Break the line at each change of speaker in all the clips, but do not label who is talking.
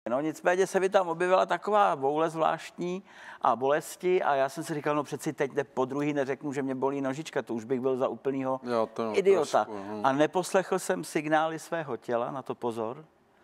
No nicméně se mi tam objevila taková boule zvláštní a bolesti a já jsem si říkal, no přeci teď podruhý neřeknu, že mě bolí nožička, to už bych byl za úplnýho idiota. A neposlechl jsem signály svého těla, na to pozor.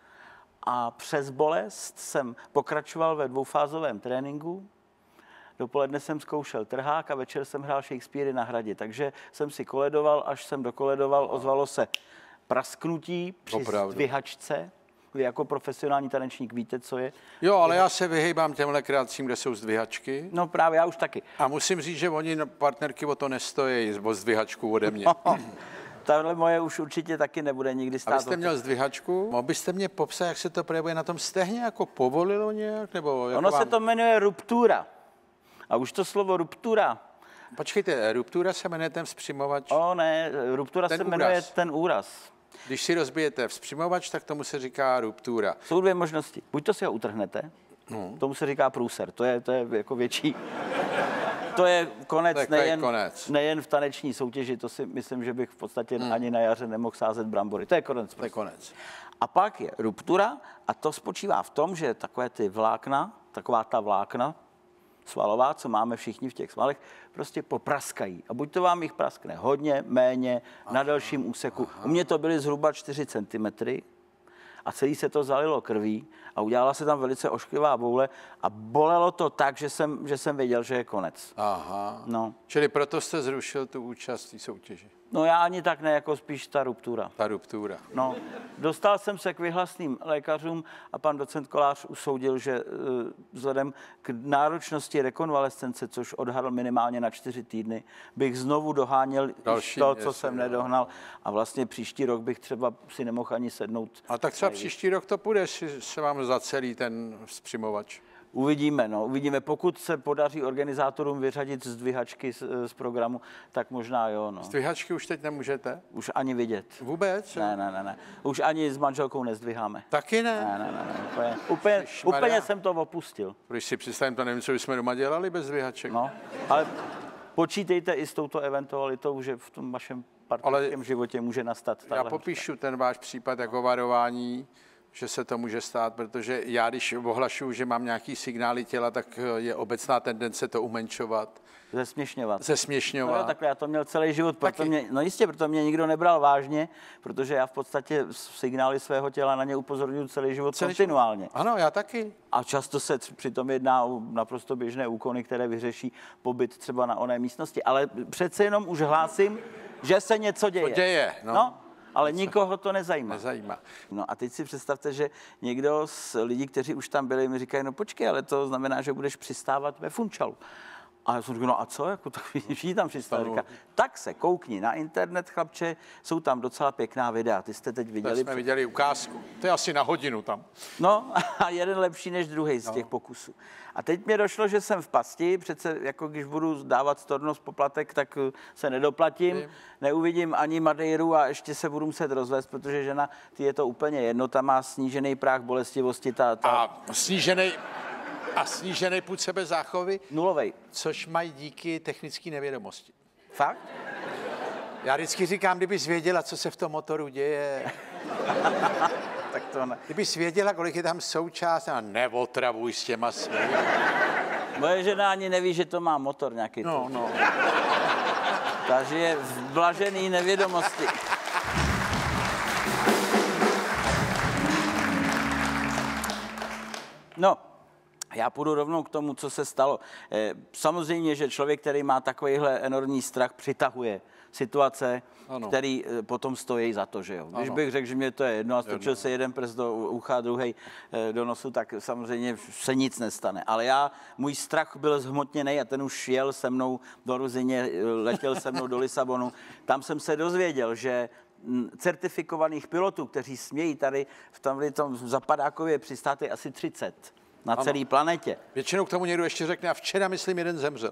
A přes bolest jsem pokračoval ve dvoufázovém tréninku. Dopoledne jsem zkoušel trhák a večer jsem hrál Shakespeare na Hradě. Takže jsem si koledoval, až jsem dokoledoval, ozvalo se prasknutí při zdvihačce. Vy jako profesionální tanečník víte, co je.
Jo, ale já se vyhýbám těmhle kreacím, kde jsou zdvihačky.
No právě, já už taky.
A musím říct, že oni partnerky o to nestojí, o zdvihačku ode mě.
Tahle moje už určitě taky nebude nikdy stát.
A vy jste měl zdvihačku? Mohl byste mě popsat, jak se to projevuje na tom stehně, jako povolilo nějak? Nebo jako
ono se to jmenuje ruptura. A už to slovo ruptura.
Počkejte, ruptura se jmenuje ten vzpřimovač?
Ne, ruptura se jmenuje ten úraz.
Když si rozbijete vzpřimovač, tak tomu se říká ruptura.
Jsou dvě možnosti. Buď to si ho utrhnete, tomu se říká průser, to je jako větší. To je konec, nejen v taneční soutěži, to si myslím, že bych v podstatě ani na jaře nemohl sázet brambory. To je konec.
To je konec.
A pak je ruptura a to spočívá v tom, že takové ty vlákna, taková ta vlákna svalová, co máme všichni v těch svalech, prostě popraskají. A buď to vám jich praskne hodně, méně, na delším úseku. U mě to byly zhruba 4 cm a celý se to zalilo krví a udělala se tam velice ošklivá boule a bolelo to tak, že jsem věděl, že je konec.
Aha.
No.
Čili proto jste zrušil tu účast v soutěži?
No já ani tak ne, jako spíš ta ruptura.
Ta ruptura.
No, dostal jsem se k vyhlasným lékařům a pan docent Kolář usoudil, že vzhledem k náročnosti rekonvalescence, což odhadl minimálně na 4 týdny, bych znovu doháněl to, co jsem nedohnal. A vlastně příští rok bych třeba si nemohl ani sednout.
A tak třeba příští rok to půjde, se vám zacelí ten vzpřimovač.
Uvidíme, uvidíme. Pokud se podaří organizátorům vyřadit zdvihačky z programu, tak možná jo. No.
Zdvihačky už teď nemůžete?
Už ani vidět.
Vůbec?
Ne. Už ani s manželkou nezdviháme.
Taky ne?
Ne. Úplně jsem to opustil.
Když si představím, to nevím, co bychom doma dělali bez zdvihaček.
No, ale počítejte i s touto eventualitou, že v tom vašem partnerském životě může nastat.
Já popíšu ten váš případ jako varování, že se to může stát, protože já, když ohlašuju, že mám nějaký signály těla, tak je obecná tendence to umenšovat. Zesměšňovat.
No jo, takhle já to měl celý život, proto mě nikdo nebral vážně, protože já v podstatě signály svého těla na ně upozorňuji celý život kontinuálně.
Ano, já taky.
A často se přitom jedná o naprosto běžné úkony, které vyřeší pobyt třeba na oné místnosti. Ale přece jenom už hlásím, že se něco děje.
To děje, no.
Ale nikoho to nezajímá. No a teď si představte, že někdo z lidí, kteří už tam byli, mi říkají, no počkej, ale to znamená, že budeš přistávat ve Funchalu. A já jsem říkal, no a co, jako tak všichni tam přistávají. Tak se koukni na internet, chlapče, jsou tam docela pěkná videa, ty jste teď viděli.
Jsme viděli ukázku, to je asi na hodinu tam.
No a jeden lepší než druhý z těch pokusů. A teď mě došlo, že jsem v pasti, přece jako když budu dávat stornos poplatek, tak se nedoplatím, neuvidím ani Madeiru a ještě se budu muset rozvést, protože žena, ty je to úplně jedno, ta má snížený práh bolestivosti.
A snížený pud sebezáchovy?
Nulovej.
Což mají díky technické nevědomosti.
Fakt?
Já vždycky říkám, kdybys věděla, co se v tom motoru děje.
Tak to ne.
Kdybys věděla, kolik je tam součást, a neotravuj s těma svými.
Moje žena ani neví, že to má motor nějaký.
No.
Takže je v blažený nevědomosti. No, já půjdu rovnou k tomu, co se stalo. Samozřejmě, že člověk, který má takovýhle enormní strach, přitahuje situace, který potom stojí za to, že jo. Když bych řekl, že mě to je jedno a stočil se jeden prst do ucha, druhej do nosu, tak samozřejmě se nic nestane. Ale můj strach byl zhmotněný a ten už jel se mnou do Ruzyně, letěl se mnou do Lisabonu. Tam jsem se dozvěděl, že certifikovaných pilotů, kteří smějí tady v tom Zapadákově přistát, je asi 30 na celé planetě.
Většinou k tomu někdo ještě řekne, a včera, myslím, jeden zemřel.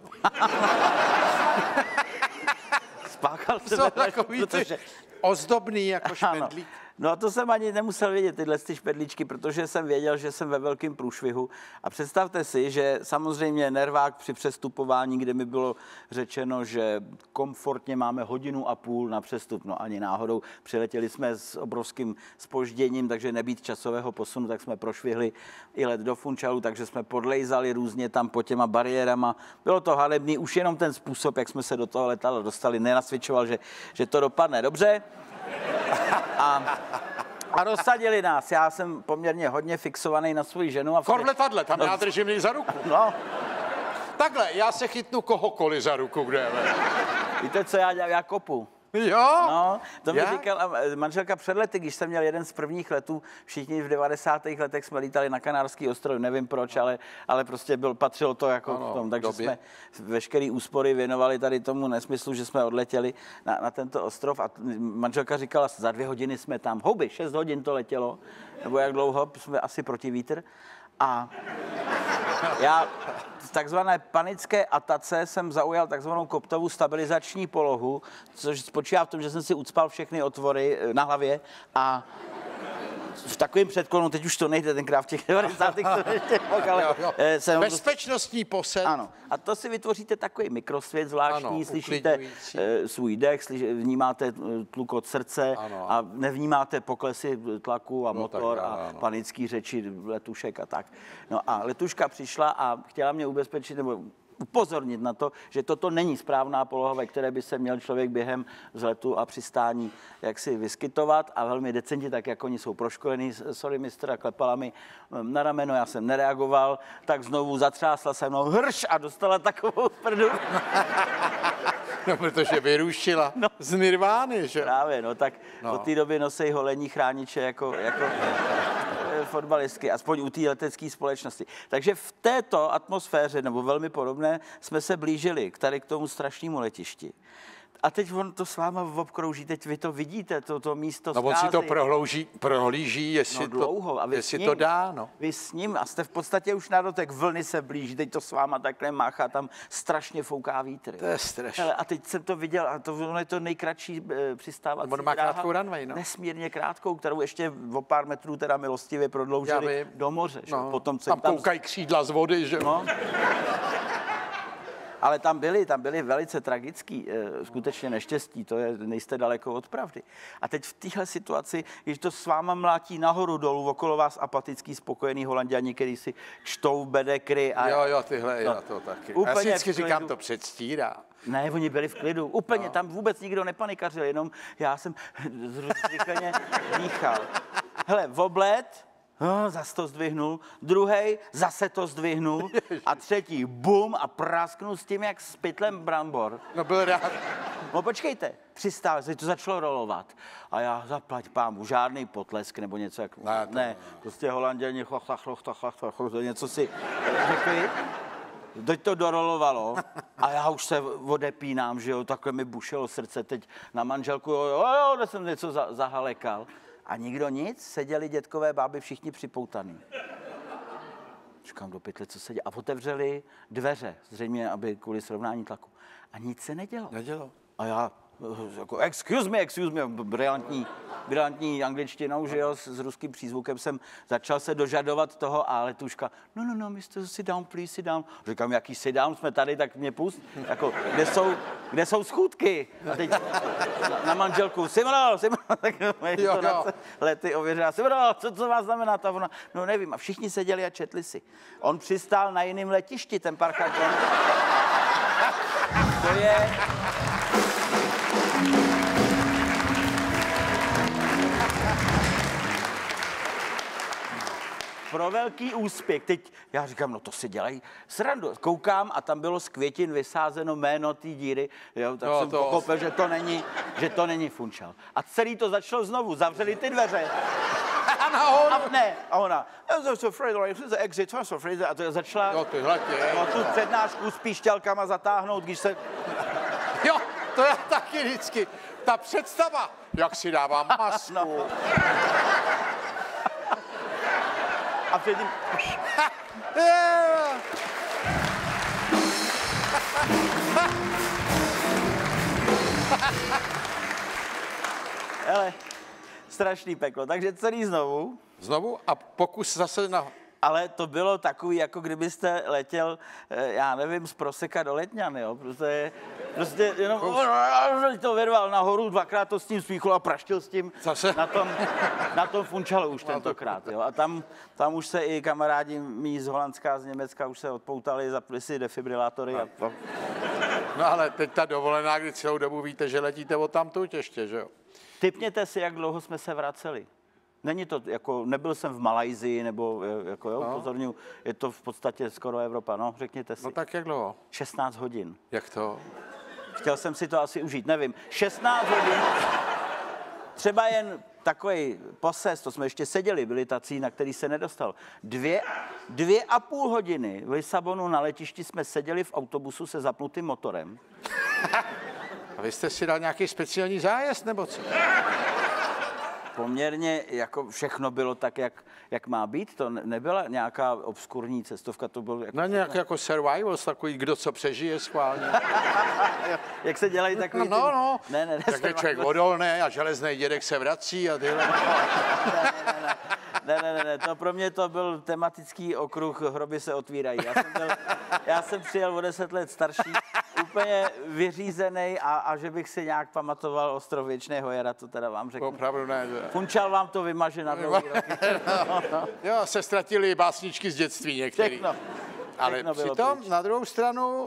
Spáchal jsem,
protože ozdobný jako šmendlík.
No a to jsem ani nemusel vědět, tyhle špedličky, protože jsem věděl, že jsem ve velkém průšvihu. A představte si, že samozřejmě nervák při přestupování, kde mi bylo řečeno, že komfortně máme 1,5 hodiny na přestup, no ani náhodou. Přiletěli jsme s obrovským zpožděním, takže nebýt časového posunu, tak jsme prošvihli i let do Funchalu, takže jsme podlejzali různě tam po těma bariérama. Bylo to hanebný, už jenom ten způsob, jak jsme se do toho letadla dostali, nenasvědčoval, že to dopadne dobře. A rozsadili nás. Já jsem poměrně hodně fixovaný na svou ženu.
Kor v letadle, tam já držím nej za ruku.
No.
Takhle, já se chytnu kohokoliv za ruku, kde je.
Víte, co já dělám? Já kopu.
Jo?
No, to mi říkala manželka před lety, když jsem měl jeden z prvních letů, všichni v 90. letech jsme lítali na Kanárský ostrov, nevím proč, ale prostě patřilo to jako v tom, takže jsme veškerý úspory věnovali tady tomu nesmyslu, že jsme odletěli na tento ostrov a manželka říkala, za 2 hodiny jsme tam, 6 hodin to letělo, nebo jak dlouho, jsme asi proti vítr. A já v takzvané panické atace jsem zaujal takzvanou koptovou stabilizační polohu, což spočívá v tom, že jsem si ucpal všechny otvory na hlavě a v takovém předklonu, teď už to nejde, tenkrát v těch 90. to ještě mohl, ale
bezpečnostní posed.
Ano. A to si vytvoříte takový mikrosvět zvláštní, ano, slyšíte svůj dech, vnímáte tlukot srdce a nevnímáte poklesy tlaku a motor a panický řeči letušek a tak. No a letuška přišla a chtěla mě ubezpečit, nebo upozornit na to, že toto není správná poloha, ve které by se měl člověk během vzletu a přistání jaksi vyskytovat a velmi decentně, tak jak oni jsou proškolení, sorry mistr, a klepala mi na rameno, já jsem nereagoval, tak znovu zatřásla se mnou hrš a dostala takovou prdu.
No, protože vyrušila z Nirvány, že?
Právě, no, tak od té doby nosej holení chrániče jako fotbalistky, aspoň u té letecké společnosti. Takže v této atmosféře, nebo velmi podobné, jsme se blížili k tomu strašnému letišti. A teď on to s váma obkrouží, teď vy to vidíte, to místo zkázy.
No on si to prohlíží, jestli,
dlouho, a
jestli to dá. No.
Vy s ním a jste v podstatě už na dotek, vlny se blíží, teď to s váma takhle máchá, tam strašně fouká vítr.
To je strašné.
A teď jsem to viděl, a ono je to nejkratší přistávací
dráha. On má krátkou runway, no.
Nesmírně krátkou, kterou ještě o pár metrů teda milostivě prodloužili do moře.
No.
Potom
tam koukají křídla z vody, že?
No. Ale tam byly velice tragický, skutečně neštěstí, to je, nejste daleko od pravdy. A teď v téhle situaci, když to s váma mlátí nahoru dolů, okolo vás apatický, spokojený Holanďani, který si čtou bedekry. A
jo, tyhle, já to taky. Já si vždycky říkám, to předstírá.
Ne, oni byli v klidu, úplně, tam vůbec nikdo nepanikařil, jenom já jsem zrychleně dýchal. Hele, v oblet, zase to zdvihnul, druhej zase to zdvihnul a třetí bum a prasknul s tím jak s pytlem brambor.
No byl rád.
No počkejte, přistál, se to začalo rolovat a já zaplať pámu, žádný potlesk nebo něco jak, ne, prostě Holanděni, něco si řekli. Teď to dorolovalo a já už se odepínám, že jo, takhle mi bušelo srdce teď na manželku, jo, jsem něco zahalekal. A nikdo nic, seděli dětkové báby všichni připoutaný. Říkám do pytle, co se děje. A otevřeli dveře, zřejmě, aby kvůli srovnání tlaku. A nic se nedělo. A já, jako, excuse me, brilantní angličtinou, že jo, s ruským přízvukem jsem začal se dožadovat toho a letuška, no, Mr. sit down, please sit down. Říkám, jaký sit down, jsme tady, tak mě pust. Jako, kde jsou schůdky? A teď na manželku, Simro, tak lety ověřila, Simro, co vás znamená ta vlna? No nevím, a všichni seděli a četli si. On přistál na jiném letišti, ten parchačon. To je... Pro velký úspěch. Teď já říkám, no to si dělají srandu. Koukám a tam bylo z květin vysázeno jméno té díry. Jo, tak jsem pochopil, že to není Funchal. A celý to začalo znovu. Zavřeli ty dveře. A ona, a to začala tu přednášku s píšťalkama zatáhnout, když se...
Jo, to je taky vždycky. Ta představa, jak si dávám masku. No.
A předtím... Hele, strašný peklo. Takže celý znovu.
Znovu a pokus zase na...
Ale to bylo takový, jako kdybyste letěl, já nevím, z Proseka do Letňan, jo. Prostě jenom to vyrval nahoru, dvakrát to s tím smíchul a praštil s tím
zase?
Na tom funčalo už tentokrát, jo. A tam už se i kamarádi mý z Holandska a z Německa už se odpoutali, zapli si defibrilátory.
No ale teď ta dovolená, kdy celou dobu víte, že letíte odtamtud ještě, že jo?
Tipněte si, jak dlouho jsme se vraceli. Není to jako, nebyl jsem v Malajsii, nebo jako jo, upozorňuji, je to v podstatě skoro Evropa, no, řekněte si.
No tak jak dlouho?
16 hodin.
Jak to?
Chtěl jsem si to asi užít, nevím. 16 hodin, třeba jen takový posés, to jsme ještě seděli, byli tací, na který se nedostal. 2,5 hodiny v Lisabonu na letišti jsme seděli v autobusu se zapnutým motorem.
A vy jste si dal nějaký speciální zájezd, nebo co?
Poměrně jako všechno bylo tak, jak má být. To nebyla nějaká obskurní cestovka, to bylo jako...
No nějak jako survival, takový, kdo co přežije schválně.
Jak se dělají takový...
No.
Ne,
tak je člověk odolný a železný dědek se vrací a tyhle.
Ne, to pro mě to byl tematický okruh, hroby se otvírají. Já jsem přijel o 10 let starší, úplně vyřízený a že bych si nějak pamatoval Ostrov Věčného jara, to teda vám řeknu.
Opravdu ne.
Funčal vám to vymaže na dlouhý roky.
No. Jo, se ztratili básničky z dětství některý. Ale přitom na druhou stranu,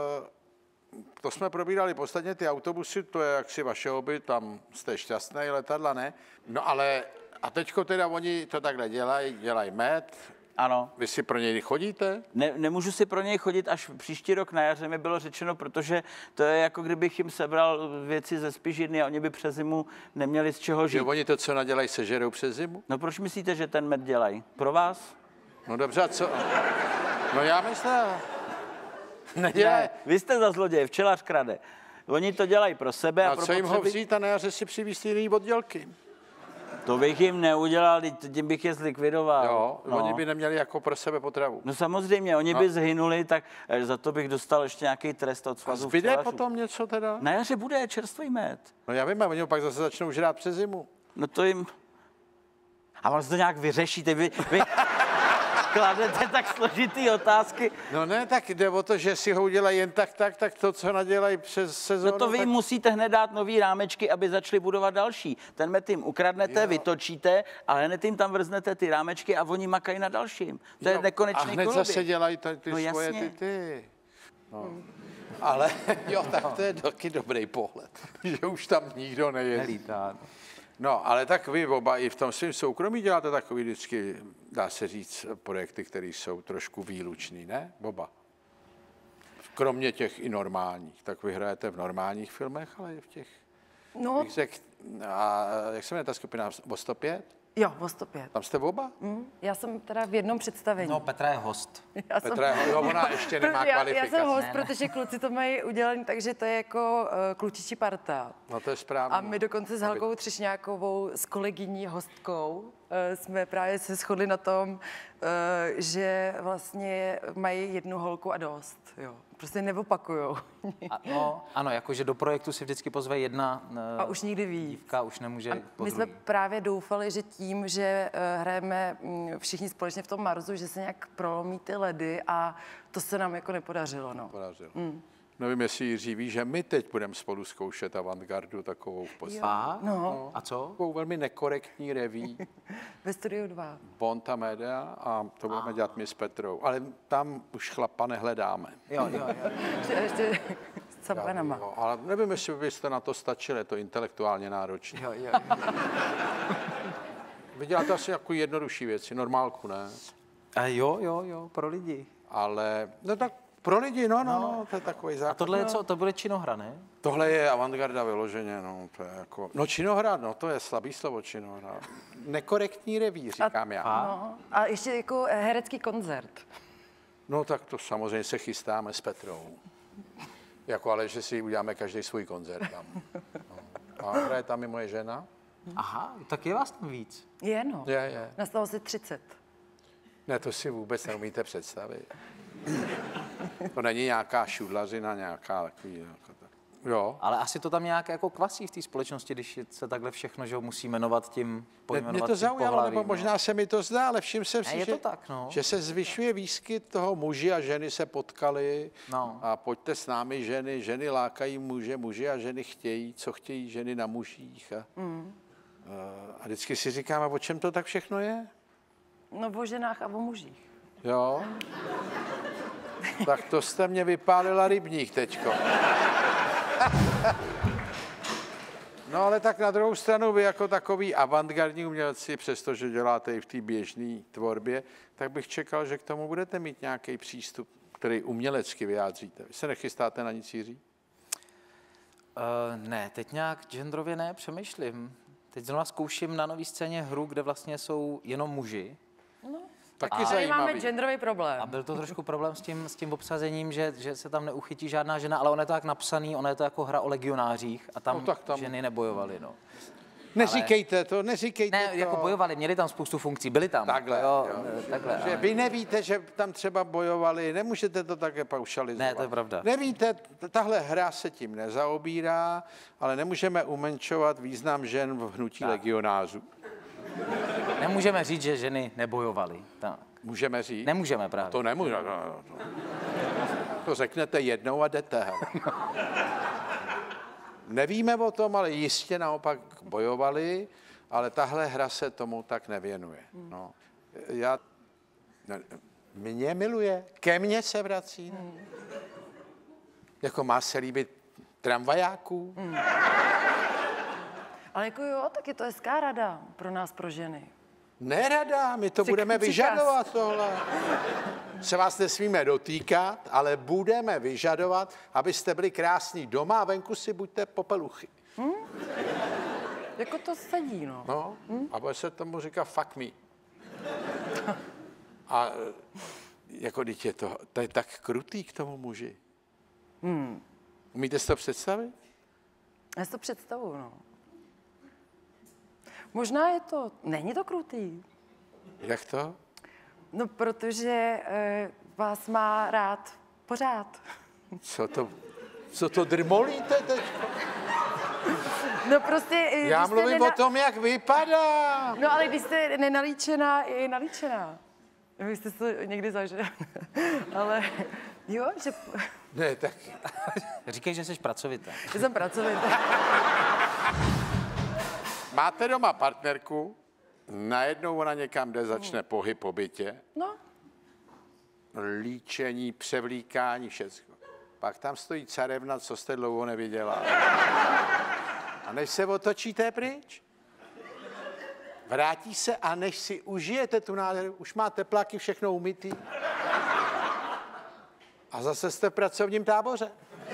to jsme probírali posledně, ty autobusy, to je jaksi vaše hobby, tam jste šťastný, letadla ne. No ale, a teďko teda oni to takhle dělají med.
Ano.
Vy si pro něj chodíte?
Nemůžu si pro něj chodit až příští rok na jaře, mi bylo řečeno, protože to je jako kdybych jim sebral věci ze spižírny a oni by přes zimu neměli z čeho žít.
Že oni to, co nadělají, sežerou přes zimu?
No proč myslíte, že ten med dělají? Pro vás?
No dobře, a co? No já myslím, nedělají.
Ne, vy jste za zloděje, včelař krade. Oni to dělají pro sebe a pro
co jim ho vzít a na jaře si přivízt jiný oddělky?
To bych jim neudělal, tím bych je zlikvidoval.
Jo, no. Oni by neměli jako pro sebe potravu.
No samozřejmě, oni by zhynuli, tak za to bych dostal ještě nějaký trest od svazu
včelařů. A zbyde
včelařů.
potom něco teda?
Na jaře bude čerstvý med.
No já vím, a oni ho pak zase začnou žrát přes zimu.
No to jim... A vás to nějak vyřešíte, vy kladete tak složitý otázky.
No ne, tak jde o to, že si ho udělají jen tak to, co nadělají přes sezónu.
No to vy
tak...
musíte hned dát nový rámečky, aby začali budovat další. Ten med jim ukradnete, vytočíte, ale hned jim tam vrznete ty rámečky a oni makají na dalším. To je nekonečný
koloběh. A hned zase dělají ty svoje ty. No. Ale jo, tak to je taky dobrý pohled, že už tam nikdo nejezdí. No, ale tak vy oba i v tom svém soukromí děláte takový vždycky, dá se říct, projekty, které jsou trošku výlučný, ne? Oba. Kromě těch i normálních. Tak vy hrajete v normálních filmech, ale i v těch...
No.
A jak se jmenuje ta skupina? O 105?
Jo, o 105.
Tam jste oba?
Já jsem teda v jednom představení.
No, Petra je host.
Ona ještě nemá kvalifikaci.
Já jsem host, protože kluci to mají udělané, takže to je jako klučičí parta.
No to je správně.
A my dokonce s Helkou Třešňákovou, s kolegyní hostkou, jsme právě se shodli na tom, že vlastně mají jednu holku a dost. Jo. Prostě neopakujou.
Ano, jakože do projektu si vždycky pozve jedna
a už nikdy víc.
Dívka už nemůže po
My jsme právě doufali, že tím, že hrajeme všichni společně v tom Marsu, že se nějak prolomí ty ledy a to se nám jako nepodařilo. No.
Nevím, jestli Jiří ví, že my teď budeme spolu zkoušet Avantgardu takovou v podstatě.
No.
A co?
Takovou velmi nekorektní reví.
Ve Studiu 2.
Bonta Media a to budeme dělat my s Petrou. Ale tam už chlapa nehledáme.
Jo.
Ještě s capanama.
Ale nevím, jestli byste na to stačili, je to intelektuálně náročné.
Jo.
Vy děláte asi jako jednodušší věci, normálku, ne?
Jo, pro lidi.
Ale, no tak pro lidi, no, to je takový základ.
A tohle je co? To bude činohra, ne?
Tohle je avantgarda vyloženě, no, to je jako... No činohra, no, to je slabý slovo činohra. Nekorektní reví, říkám já.
No, a ještě jako herecký koncert.
No tak to samozřejmě se chystáme s Petrou. Jako ale, že si uděláme každý svůj koncert tam. No. A hraje tam i moje žena.
Aha, tak je vás tam víc.
Je, no.
Je.
Nastalo si 30.
Ne, to si vůbec neumíte představit. To není nějaká šudlařina, nějaká takový... Jo.
Ale asi to tam nějak jako kvasí v té společnosti, když se takhle všechno, že ho musí jmenovat tím, pojmenovat
Mě to
tím
zaujalo,
pohlavím,
nebo možná se mi to zdá, ale všiml jsem si,
že
se zvyšuje výskyt toho, muži a ženy se potkali a pojďte s námi ženy lákají muži a ženy chtějí, co chtějí ženy na mužích. A vždycky si říkám, a o čem to tak všechno je?
No o ženách a o mužích.
Jo. Tak to jste mě vypálila rybník teďko. No ale tak na druhou stranu vy jako takový avantgardní umělci, přestože děláte i v té běžné tvorbě, tak bych čekal, že k tomu budete mít nějaký přístup, který umělecky vyjádříte. Vy se nechystáte na nic, Jiří?
Ne, teď nějak genderově ne, přemýšlím. Teď zrovna zkouším na nový scéně hru, kde vlastně jsou jenom muži.
Taky
Tady
zajímavý.
máme genderový problém.
A byl to trošku problém s tím obsazením, že se tam neuchytí žádná žena, ale ono je to tak napsaný, ono je to jako hra o legionářích a tam, ženy nebojovaly. No.
Neříkejte to.
Ne, jako bojovali, měli tam spoustu funkcí, byli tam.
Takhle,
jo.
Takhle. Že vy nevíte, že tam třeba bojovali, nemůžete to také paušalizovat.
Ne, to je pravda.
Nevíte, tahle hra se tím nezaobírá, ale nemůžeme umenšovat význam žen v hnutí legionářů.
Nemůžeme říct, že ženy nebojovaly. Tak.
Můžeme říct?
Nemůžeme právě.
To nemůžeme. To řeknete jednou a jdete. Nevíme o tom, ale jistě naopak bojovali, ale tahle hra se tomu tak nevěnuje. No. Mě miluje, ke mně se vrací. Jako má se líbit tramvajáků.
Ale jako jo, tak je to hezká rada pro nás, pro ženy.
Nerada, my to budeme vyžadovat tohle. Se vás nesmíme dotýkat, ale budeme vyžadovat, abyste byli krásní doma a venku si buďte popeluchy.
Jako to sedí, no.
A bude se tomu říká fuck me. A jako dítě to je tak krutý k tomu muži. Umíte si to představit?
Já si to představuju, no. Možná je to, není to krutý.
Jak to?
No, protože vás má rád pořád.
Co to drmolíte teď?
No prostě...
Já mluvím o tom, jak vypadá.
No ale když jste nenalíčená, je nalíčená. Vy jste to někdy zažili. Ale jo, že...
Ne, tak...
Říkej, že jsi pracovitá.
Já jsem pracovitá.
Máte doma partnerku, najednou ona někam jde, začne pohyb po bytě.
No.
Líčení, převlíkání, všecko. Pak tam stojí carevna, co jste dlouho neviděla. A než se otočíte pryč, vrátí se a než si užijete tu nádheru, už má tepláky, všechno umytý. A zase jste v pracovním táboře.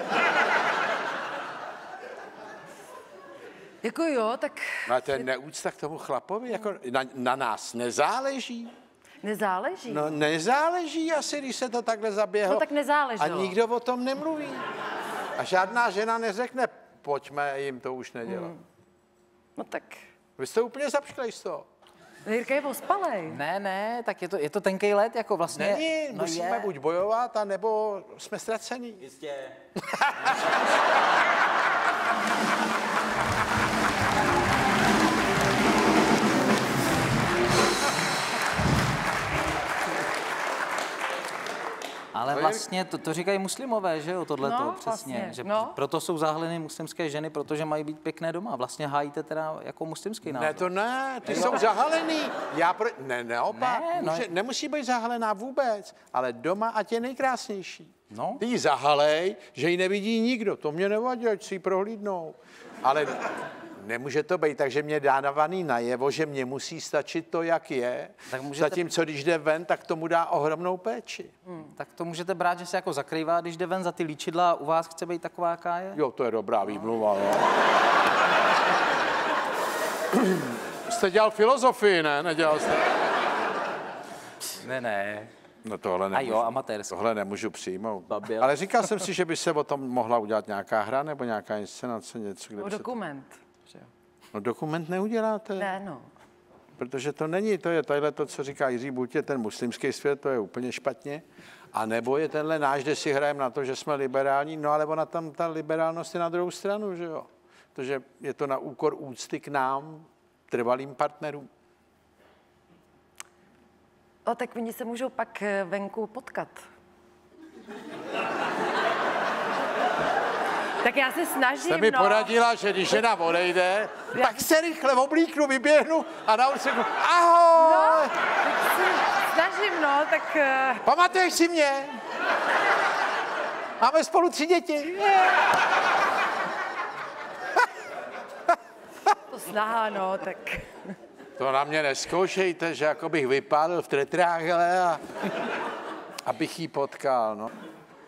Jako jo, tak...
Máte neúcta k tomu chlapovi? Jako na nás nezáleží?
Nezáleží?
No nezáleží asi, když se to takhle zaběhlo.
No tak nezáleželo.
A nikdo o tom nemluví. A žádná žena neřekne, pojďme jim to už nedělat.
No tak...
Vy jste úplně zapšklej z toho.
Jirka je ospalej.
Ne, tak je to tenkej let, jako vlastně...
Není, musíme buď bojovat, anebo jsme ztracení.
Jistě.
Ale vlastně to říkají muslimové, že jo, tohleto,
no,
přesně.
Vlastně,
že
no.
Proto jsou zahaleny muslimské ženy, protože mají být pěkné doma. Vlastně hájíte teda jako muslimský názor.
Ne, to ne, ty jsou zahalený. Naopak, nemusí být zahalená vůbec, ale doma ať je nejkrásnější.
No.
Ty ji zahalej, že ji nevidí nikdo, to mě nevadí, ať si ji prohlídnou. Ale nemůže to být, takže mě dávaný najevo, že mě musí stačit to, jak je. Zatímco, když jde ven, tak tomu dá ohromnou péči.
Tak to můžete brát, že se jako zakrývá, když jde ven za ty líčidla a u vás chce být taková, jaká je?
Jo, to je dobrá výmluva. No. Jste dělal filozofii, ne? Nedělal jste?
Ne.
No tohle nemůžu.
A jo, amatérsky.
Tohle nemůžu přijmout.
Babil.
Ale říkal jsem si, že by se o tom mohla udělat nějaká hra nebo nějaká inscenace, něco, kde by
Dokument.
No dokument neuděláte?
Ne, no.
Protože to není, to je tadyhle to, co říká Jiří, buď je ten muslimský svět, to je úplně špatně, a nebo je tenhle náš, kde si hrajeme na to, že jsme liberální, no ale ona tam, ta liberálnost je na druhou stranu, že jo. Protože je to na úkor úcty k nám, trvalým partnerům.
No tak oni se můžou pak venku potkat. Tak já se snažím,
Jste mi poradila, že když žena odejde, tak se rychle oblíknu, vyběhnu a na ulici řeknu ahoj!
No, tak se snažím, no, tak...
Pamatuješ si mě? Máme spolu 3 děti.
To snaha, no, tak...
To na mě neskoušejte, že jako bych vypálil v tretrách, hele, a abych jí potkal, no.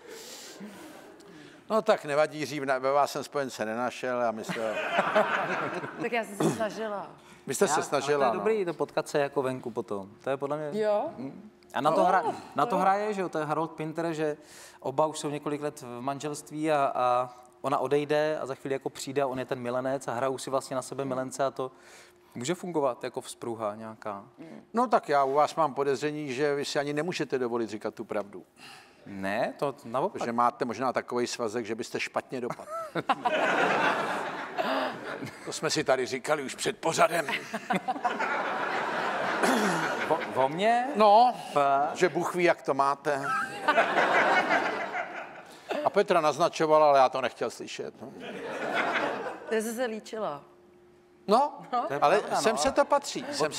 No tak nevadí, Jiří, ve vás jsem spojence nenašel a myslel...
Tak já jsem se snažila.
Vy jste se snažila,
ale to je dobrý, to potkat se jako venku potom. To je podle mě...
Jo?
A na to hraje, že jo, to je Harold Pinter, že oba už jsou několik let v manželství a ona odejde a za chvíli jako přijde a on je ten milenec a hrajou si vlastně na sebe milence a to může fungovat jako vzpruha nějaká.
No tak já u vás mám podezření, že vy si ani nemůžete dovolit říkat tu pravdu.
Ne, to naopak.
Že máte možná takový svazek, že byste špatně dopadl. To jsme si tady říkali už před pořadem.
O mně?
No, že Bůh ví, jak to máte. A Petra naznačovala, ale já to nechtěl slyšet. No.
Já jsem se líčila.
No, ale sem se to patří. Sem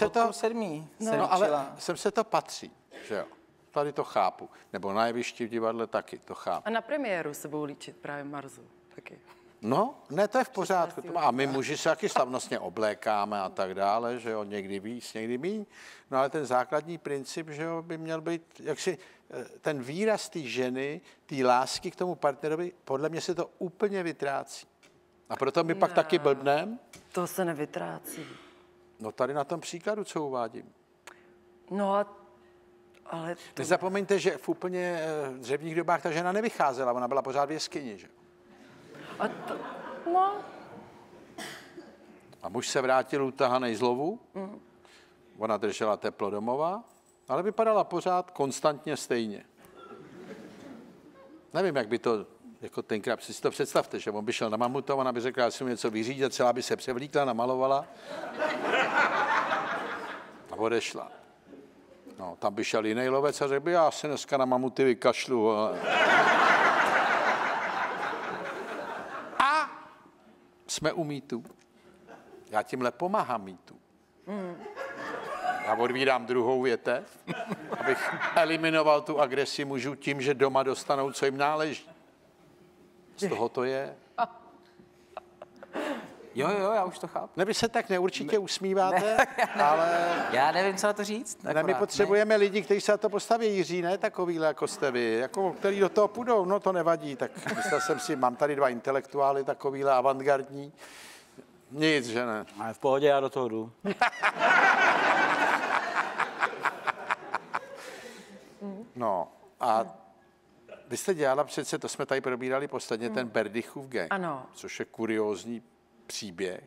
se to patří, že jo. Tady to chápu. Nebo na jevišti v divadle taky, to chápu.
A na premiéru se budou líčit právě Marzu taky.
No, ne, to je v pořádku. A my muži se taky slavnostně oblékáme a tak dále, že jo, někdy víc, někdy míň. No ale ten základní princip, že jo, by měl být, jaksi ten výraz té ženy, té lásky k tomu partnerovi, podle mě se to úplně vytrácí. A proto my pak taky blbnem.
To se nevytrácí.
No tady na tom příkladu, co uvádím.
No, ale... To...
Nezapomeňte, že v úplně dřevních dobách ta žena nevycházela, ona byla pořád v jeskyni, že?
A to... No.
A muž se vrátil utahanej z lovu, ona držela teplo domova, ale vypadala pořád konstantně stejně. Nevím, jak by to, jako tenkrát, si to představte, že on by šel na mamuta, ona by řekla, já si mu něco vyřídit, celá by se převlíkla, namalovala a odešla. No, tam by šel jiný lovec a řekl by, já se dneska na mamuty vykašlu. A jsme u mýtu. Já tímhle pomáhám mýtu. Já odvídám druhou větev, abych eliminoval tu agresi mužů tím, že doma dostanou, co jim náleží. Z toho to je.
Jo, já už to chápu.
Ne, vy se tak neurčitě usmíváte, ale...
Já nevím, co na to říct.
Ne, my potřebujeme lidi, kteří se na to postaví, Jiří, ne takovýhle, jako jste vy, jako, který do toho půjdou, no to nevadí, tak myslel jsem si, mám tady 2 intelektuály, takovýhle avantgardní, nic, že ne.
Ale v pohodě, já do toho jdu.
No, a vy jste dělala přece, to jsme tady probírali posledně, ten Berdychův gang,
ano.
Což je kuriózní příběh.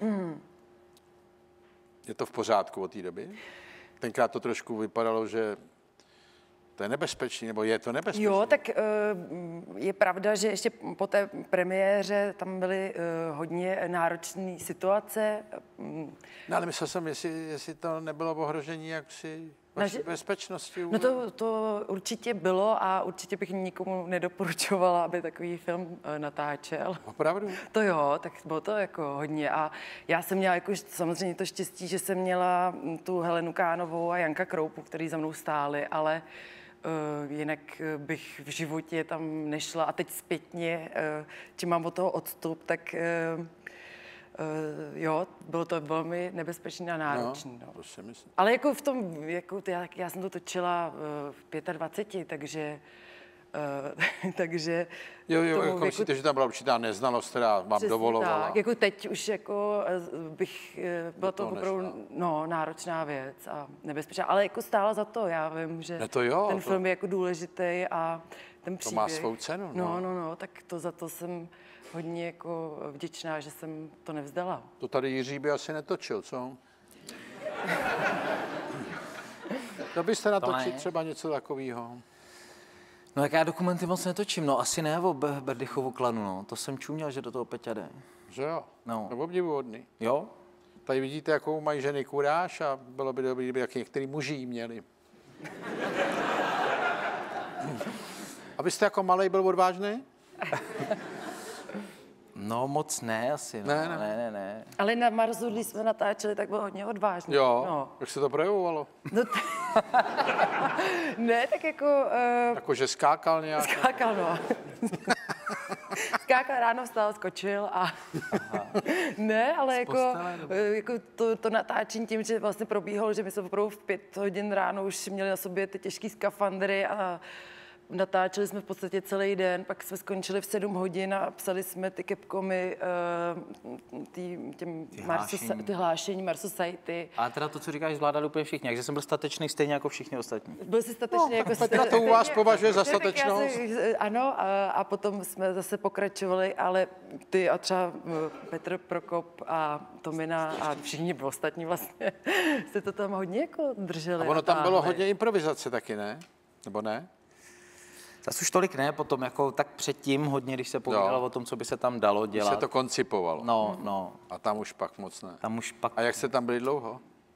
Je to v pořádku od té doby? Tenkrát to trošku vypadalo, že to je nebezpečný, nebo je to nebezpečný?
Jo, tak je pravda, že ještě po té premiéře tam byly hodně náročné situace.
No ale myslel jsem, jestli to nebylo ohrožení jaksi vaší bezpečnosti.
No to určitě bylo a určitě bych nikomu nedoporučovala, aby takový film natáčel.
Opravdu?
To jo, tak bylo to jako hodně a já jsem měla jako samozřejmě to štěstí, že jsem měla tu Helenu Kánovou a Janka Kroupu, který za mnou stáli, ale jinak bych v životě tam nešla a teď zpětně, čím mám od toho odstup, tak jo, bylo to velmi nebezpečné a náročné. No.
To si myslím.
Ale jako v tom, jako já jsem to točila v 25, takže
Jo, jako myslíte, že tam byla určitá neznalost, která vám dovolovala.
Tak, jako teď už jako bych, byla to opravdu náročná věc a nebezpečná, ale jako stála za to, já vím, že ten film je jako důležitý a ten příběh.
To má svou cenu.
No, tak to za to jsem hodně jako vděčná, že jsem to nevzdala.
To tady Jiří by asi netočil, co? To byste natočit třeba něco takového?
No jak já dokumenty moc netočím, no asi ne o Berdychovu klanu, no. To jsem čuměl, že do toho Peťa jde.
Že jo?
No.
To obdivuhodný.
Jo?
Tady vidíte, jakou mají ženy kuráž a bylo by dobré, kdyby některý muži jí měli. A vy jste jako malej byl odvážný?
No moc ne asi. No. Ne.
Ale na Marsu, když jsme natáčeli, tak byl hodně odvážný.
Jo,
no.
Jak se to projevovalo?
No ne, tak jako...
Jako, že skákal nějak?
Skákal, no. Skákal, ráno vstal, skočil a... Ne, ale jako to natáčení tím, že vlastně probíhalo, že my jsme opravdu v 5 hodin ráno už měli na sobě ty těžké skafandry a natáčeli jsme v podstatě celý den, pak jsme skončili v 7 hodin a psali jsme ty Capcomy, ty hlášení Mars Society.
A teda to, co říkáš, zvládali úplně všichni, takže jsem byl statečný stejně jako všichni ostatní.
Byl jsi statečný jako
Petra to u vás považuje za statečnost?
Ano, a potom jsme zase pokračovali, ale ty a třeba Petr Prokop a Tomina a všichni ostatní vlastně jste to tam hodně jako drželi.
A ono tam bylo hodně improvizace taky, ne? Nebo ne?
Zas už tolik ne, potom jako tak předtím hodně, když se povídalo o tom, co by se tam dalo dělat.
Když se to koncipovalo.
No.
A tam už pak moc ne.
A
jak jste tam byli dlouho?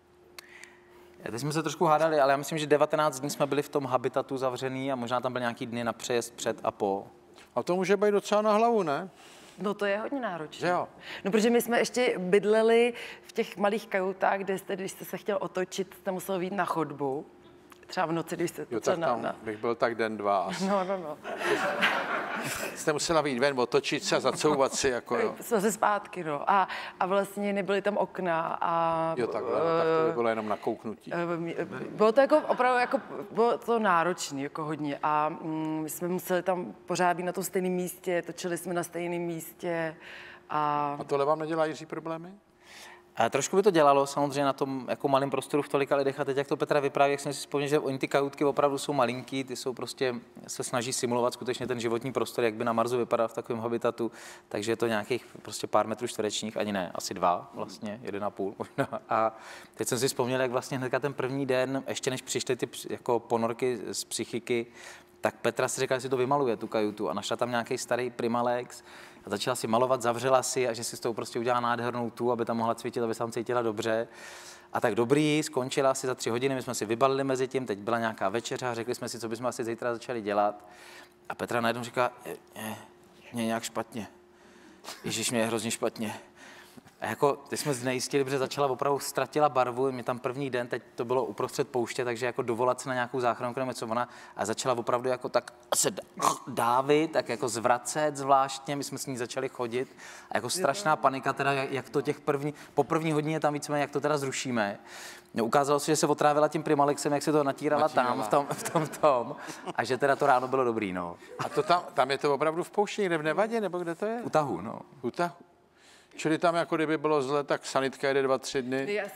Teď jsme se trošku hádali, ale já myslím, že 19 dní jsme byli v tom habitatu zavřený a možná tam byly nějaký dny na přejezd před a po.
A to může být docela na hlavu, ne?
No to je hodně náročné.
Jo.
No protože my jsme ještě bydleli v těch malých kajutách, kde jste, když jste se chtěl otočit, jste musel vyjít na chodbu. Třeba v noci, když jste...
Jo, tak tam bych byl tak den, dva asi.
No.
Jste musela vyjít ven, otočit se a zacouvat si, jako jo.
Jsme se zpátky, no. A vlastně nebyly tam okna a...
Jo, takhle, tak to by bylo jenom na kouknutí.
Bylo to jako opravdu, jako, bylo to náročné, jako hodně. A my jsme museli tam pořád být na tom stejném místě, točili jsme na stejném místě a...
A tohle vám nedělá Jiří problémy?
A trošku by to dělalo samozřejmě na tom jako malém prostoru v tolika lidech a teď, jak to Petra vypráví, jak jsem si vzpomněl, že oni ty kajutky opravdu jsou malinký, ty jsou prostě, se snaží simulovat skutečně ten životní prostor, jak by na Marsu vypadal v takovém habitatu, takže je to nějakých prostě pár metrů čtverečních, ani ne, asi 2 vlastně, 1,5 možná. A teď jsem si vzpomněl, jak vlastně hnedka ten první den, ještě než přišly ty jako ponorky z psychiky, tak Petra si řekla, že si to vymaluje, tu kajutu, a našla tam nějaký starý Primalex a začala si malovat, zavřela si a že si s tou prostě udělala nádhernou tu, aby tam mohla cvičit, aby se tam cítila dobře. A tak dobrý, skončila asi za 3 hodiny, my jsme si vybalili mezi tím, teď byla nějaká večeře a řekli jsme si, co bychom asi zítra začali dělat. A Petra najednou říká, mě nějak špatně. Ježíš, mě je hrozně špatně. A jako, ty jsme znejistili, protože začala opravdu, ztratila barvu, mě tam první den, teď to bylo uprostřed pouště, takže jako dovolat se na nějakou záchranu, nebo něco ona, a začala opravdu jako tak se dávit, tak jako zvracet zvláštně, my jsme s ní začali chodit a jako strašná panika teda, jak to po první hodině tam víceméně, jak to teda zrušíme. No, ukázalo se, že se otrávila tím Primalexem, jak se to natírala tam, v tom, a že teda to ráno bylo dobrý, no.
A to tam je to opravdu v poušti, někde v Nevadě, nebo kde to je?
U tahu, no.
U tahu. Čili tam, jako kdyby bylo zle, tak sanitka jede 2-3 dny.
Já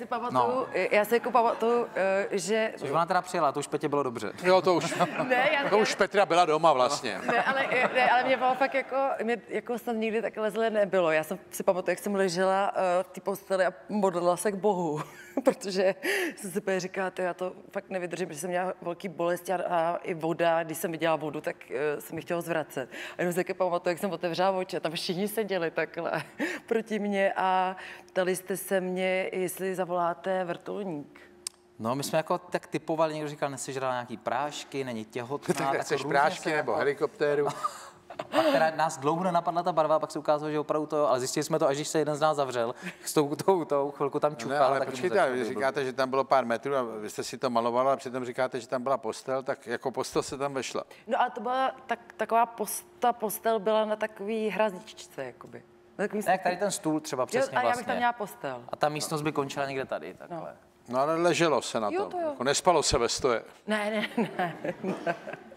si jako pamatuju, že...
Což ona teda přijela, to už Petě bylo dobře.
Jo, to už, už Petra byla doma vlastně.
Ale mě bylo fakt jako snad nikdy takhle zle nebylo. Já jsem si pamatuju, jak jsem ležela v té posteli a modlila se k Bohu, protože jsem si říkala, já to fakt nevydržím, protože jsem měla velký bolesti a i voda, když jsem viděla vodu, tak jsem mi chtěla zvracet. A jenom si pamatuju, jak jsem otevřela oči a tam všichni seděli takhle proti mě a ptali jste se mě, jestli zavoláte vrtulník.
No, my jsme jako tak typovali, někdo říkal, nesežrala nějaký prášky, není těhotná.
Tak chceš prášky nebo helikoptéru?
Pak teda nás dlouho nenapadla ta barva, pak se ukázalo, že opravdu to, ale zjistili jsme to, až když se jeden z nás zavřel, s tou chvilku tam čuchal.
Ne, ale počkejte, vy říkáte, že tam bylo pár metrů a vy jste si to malovala a přitom říkáte, že tam byla postel, tak jako postel se tam vešla.
No a to byla taková ta postel byla na takový hrazdičce, jakoby.
Jak tady ten stůl třeba přesně
a já bych
vlastně.
tam měla postel.
A ta místnost by končila někde tady, takhle.
No ale leželo se na tom, jako nespalo se ve stoje.
Ne.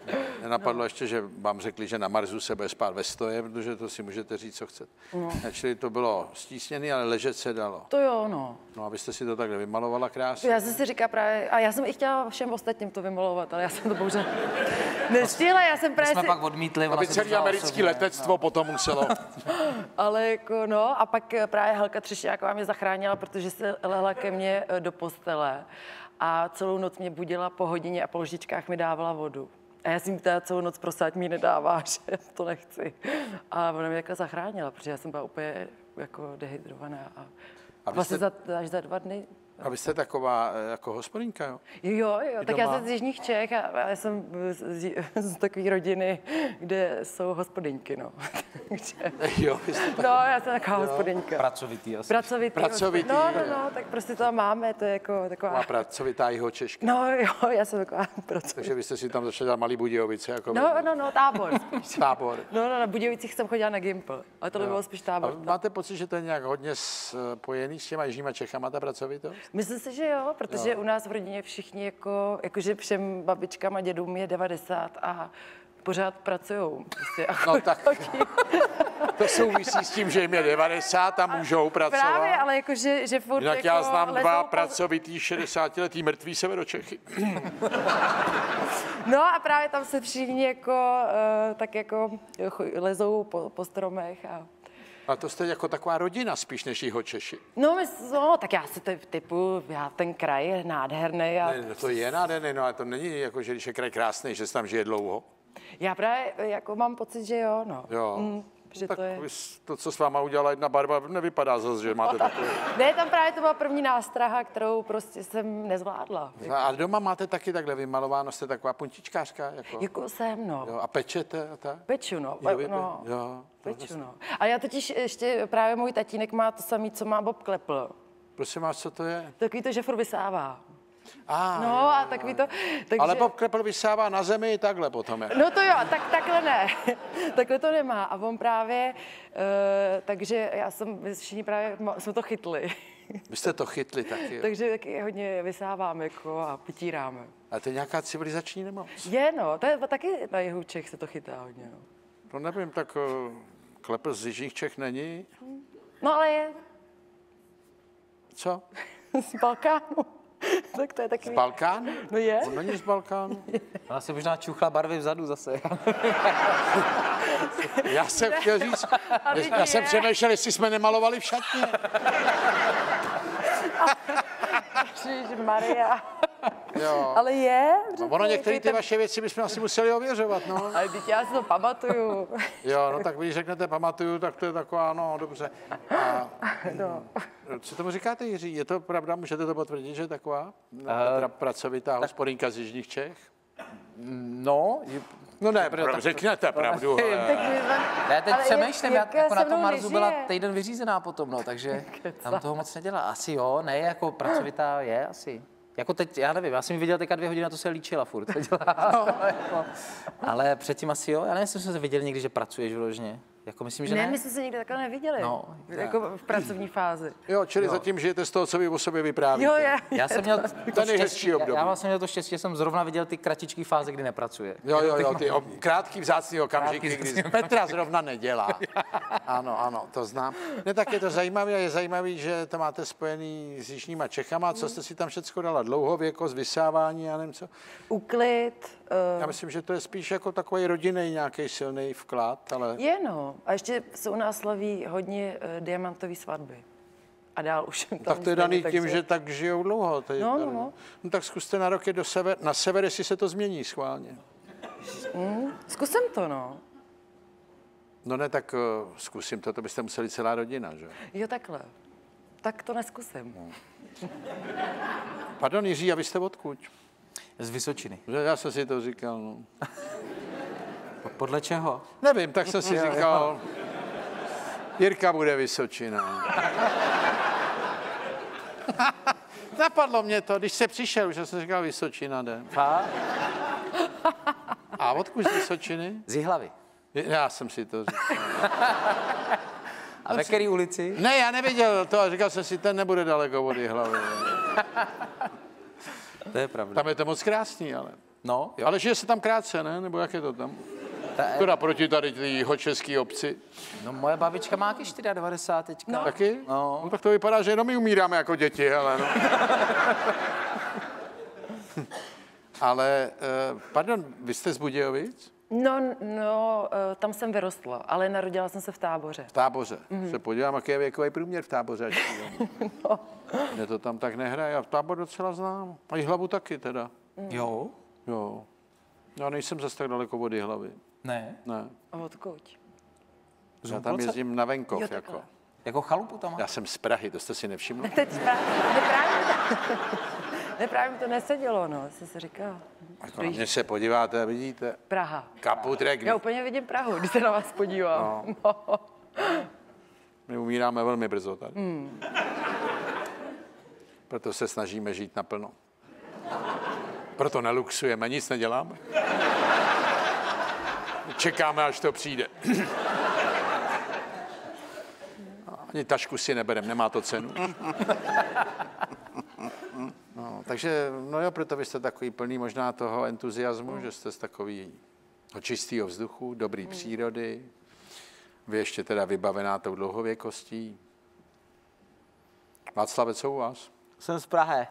Nenapadlo ještě, že vám řekli, že na Marsu se bude spát ve stoje, protože to si můžete říct, co chcete. Čili to bylo stísněné, ale ležet se dalo.
To jo, no.
No, abyste si to takhle vymalovala krásně.
Já jsem si říkala právě, a já jsem i chtěla všem ostatním to vymalovat, ale já jsem to bohužel nestihla, já jsem právě
jsme pak odmítli.
Aby celé americké letectvo potom muselo.
Ale jako no, a pak právě Helka Třešňáková mě zachránila, protože se lehla ke mně do postele a celou noc mě budila po hodině a po lžičkách mi dávala vodu. A já jsem teda celou noc prosila, ať mi nedává, že to nechci. A ona mě jako zachránila, protože já jsem byla úplně jako dehydrovaná. A vlastně až za 2 dny.
A vy jste taková jako hospodyňka, jo?
Jo, tak já jsem z jižních Čech a já jsem z takové rodiny, kde jsou hospodyňky, no.
Jo,
no, já jsem taková hospodyňka.
Pracovitý asi.
Pracovitý.
No, tak prostě to máme, to je jako taková...
Pracovitá Jihočeška.
No jo, já jsem taková pracovitá.
Takže vy jste si tam začali dělat Malý Budějovice, jako...
No, tábor.
Tábor.
No, na Budějovicích jsem chodila na Gimpl, ale to bylo spíš tábor.
A máte pocit, že to je nějak hodně spojený s těma jižníma Čechama, ta pracovitost?
Myslím si, že jo, protože u nás v rodině všichni jakože všem babičkám a dědům je 90 a pořád pracujou. Prostě
no tak to souvisí s tím, že jim je 90 a můžou pracovat.
Právě, ale jakože že furt
jinak
jako
já znám 2 pracovitý 60letý mrtví severočechy.
No a právě tam se všichni jako tak jako lezou po stromech
A to jste jako taková rodina spíš než Jihočeši.
No, tak já si ten kraj je nádherný.
Ne, to je nádherný, no ale to není jako, že když je kraj krásný, že se tam žije dlouho.
Já právě jako mám pocit, že jo, no.
Jo.
Že
tak
to je...
to, co s váma udělala jedna barva, nevypadá zase, že máte takové.
Ne, tam právě to byla první nástraha, kterou prostě jsem nezvládla.
A doma máte taky takhle vymalováno, jste taková puntičkářka?
Jako jsem, no.
Jo, a pečete a tak?
Peču, no.
Jo.
Peču, no. A já totiž ještě právě můj tatínek má to samé, co má Bob Klepl.
Prosím vás, co to je?
Takový to, že furt vysává.
No
a takový to... Takže...
Ale Bob Klepl vysává na zemi i takhle potom. Jak?
No to jo, takhle ne. Takhle to nemá. A on právě, takže všichni právě jsme to chytli.
Vy jste to chytli taky, jo?
Takže taky hodně vysáváme jako a potíráme.
A to je nějaká civilizační nemoc?
Je, no. To je taky na jihu Čech se to chytá hodně, no.
No nevím, tak Klepl z jižních Čech není?
No ale je.
Co?
Z Balkánu. Tak to je taky...
Z Balkánu?
No je.
On není z Balkánu.
Ona si možná čuchla barvy vzadu zase.
Já jsem chtěl říct, já jsem přemýšlel, jestli jsme nemalovali v šatně.
Ježišmarja.
Jo.
Ale je.
No, ono některé ty vaše věci bychom asi museli ověřovat, no.
Ale teď já si to pamatuju.
Jo, no tak když řeknete pamatuju, tak to je taková, no dobře. A, co tomu říkáte, Jiří? Je to pravda? Můžete to potvrdit, že je taková pracovitá hospodyňka z jižních Čech?
No ne,
řekněte pravdu.
Já teď přemýšlím, jako na tom Marsu byla týden vyřízená potom, no, takže tam toho moc nedělá. Asi jo, ne, jako pracovitá je asi. Jako teď, já nevím, já jsem viděl teďka 2 hodiny, na to se líčila furt. Ale předtím asi jo, já nevím, jestli jsme se viděli někdy, že pracuješ vložně. Jako myslím, že ne.
Ne, my jsme se nikdy takhle neviděli. No, jako v pracovní fázi.
Jo, čili zatím žijete z toho, co vy o sobě vyprávíte.
Jo, je.
Já jsem měl
to nejhezčí období.
Já vlastně měl to štěstí, že jsem zrovna viděl ty kratičké fáze, kdy nepracuje.
Jo, ty krátký vzácný okamžiky, kdy Petra zrovna nedělá. Ano, to znám. Ne, tak je to zajímavé a je zajímavý, že to máte spojený s jižníma Čechama. Co jste si tam všecko dala? Dlouhověkost, vysávání, já nevím co.
Uklid.
Já myslím, že to je spíš jako takový rodinný nějaký silný vklad, ale...
Je, no. A ještě se u nás slaví hodně diamantové svatby. A dál už tam
tak to je daný tím, že tak žijou dlouho.
No.
No tak zkuste na roky na sever, jestli se to změní schválně.
Zkusím to, no.
No ne, tak zkusím to byste museli celá rodina, že?
Jo, takhle. Tak to neskusím.
No. Pardon, Jiří, a vy jste odkud?
Z Vysočiny.
Já jsem si to říkal, no.
Podle čeho?
Nevím, tak jsem si říkal, Jirka bude Vysočina. Napadlo mě to, když se přišel, už jsem říkal Vysočina jde. A odkud z Vysočiny?
Z Jihlavy.
Já jsem si to říkal.
A ve které ulici?
Ne, já nevěděl to a říkal jsem si, ten nebude daleko od Jihlavy.
To je pravda.
Tam je to moc krásný, ale.
No,
jo. Ale žije se tam krátce, ne? Nebo jak je to tam? Teda proti tady té jihočeské obci.
No moje babička má taky 94 teďka.
No. Taky?
No.
No tak to vypadá, že jenom my umíráme jako děti, ale no. Ale, pardon, vy jste z Budějovic?
No, tam jsem vyrostla, ale narodila jsem se v Táboře.
V Táboře. Se podívám, jaký je věkový průměr v Táboře. No. Mě to tam tak nehraje. Já v Tábor docela znám. A Jihlavu taky teda.
Jo?
Jo. Já nejsem zase tak daleko od Jihlavy.
Ne.
Ne.
A odkud?
Já tam jezdím na venkov.
Jo,
jako
chalupu tam má?
Já jsem z Prahy, to jste si nevšiml?
Právě mi to nesedělo, no, jsem si říkala.
Jako na mě se podíváte a vidíte.
Praha.
Kaput regni.
Já úplně vidím Prahu, když se na vás podívám. No.
My umíráme velmi brzo tady. Proto se snažíme žít naplno. Proto neluxujeme, nic neděláme. Čekáme, až to přijde. Ani tašku si nebereme, nemá to cenu. No, takže, no jo, proto vy jste takový plný možná toho entuziasmu, že jste z takový čistého vzduchu, dobrý přírody. Vy ještě teda vybavená tou dlouhověkostí. Václave, co u vás?
Jsem z Prahy.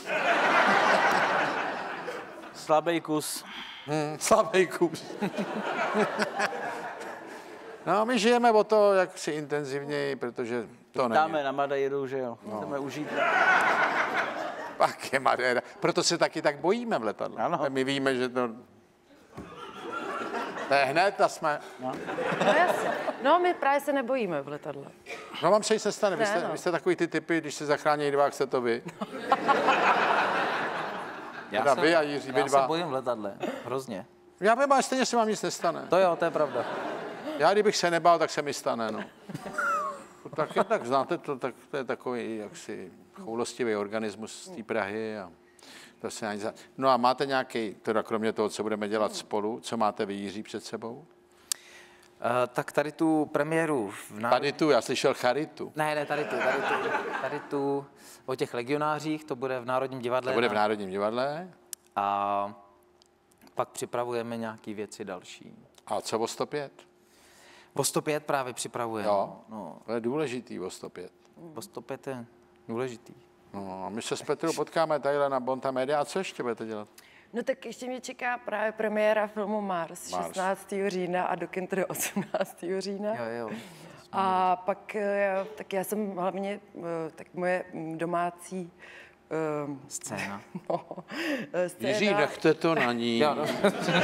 Slabý kus.
Slabý kus. No, my žijeme o to, jak si intenzivněji, protože to není.
Dáme na Madeiru, že jo. No. Chceme užít.
Pak je Madeira. Proto se taky tak bojíme v letadle.
Ano.
My víme, že to... To je hned a jsme...
No, my právě se nebojíme v letadle.
No, vám se nic nestane. Vy jste takový ty typy, když se zachrání dva, jste to vy. Vy a Jiří, vy dva.
Já se bojím v letadle. Hrozně.
Já vím, ale stejně se vám nic nestane.
To jo, to je pravda.
Já kdybych se nebál, tak se mi stane, no. Tak znáte to, tak to je takový jaksi choulostivý organismus z té Prahy a to se ani za... No a máte nějaký, teda kromě toho, co budeme dělat spolu, co máte vy, Jiří, před sebou?
Tak tady tu premiéru
Tady tu, já slyšel charitu.
Ne, tady tu o těch legionářích, to bude v Národním divadle.
To bude v Národním divadle.
A pak připravujeme nějaké věci další.
A co o 105?
O 105 právě připravujeme.
Jo, no. To je důležitý o 105.
O 105 je důležitý.
No, a my se s Petrou potkáme tadyhle na Bonta Media. A co ještě budete dělat?
No tak ještě mě čeká právě premiéra filmu Mars 16. října a do kin 18. října.
Jo.
A pak tak já jsem hlavně, tak moje domácí
scéna.
Jiří, nechte to na ní.
Jo, no.